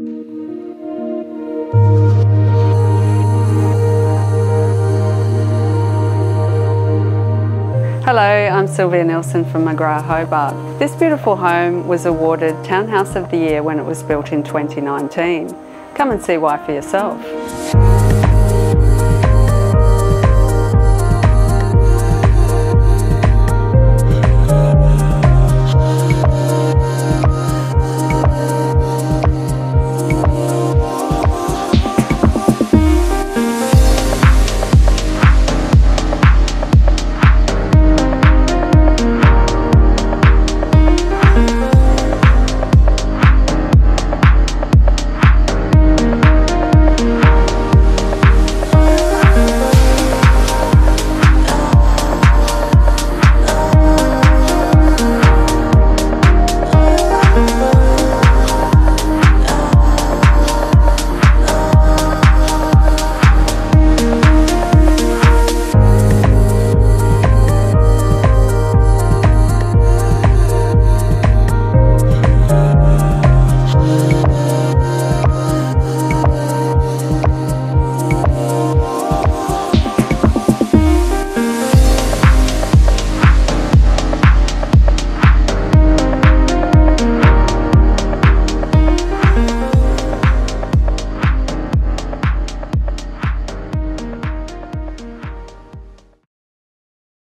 Hello, I'm Sylvia Nielsen from McGrath, Hobart. This beautiful home was awarded Townhouse of the Year when it was built in 2019. Come and see why for yourself.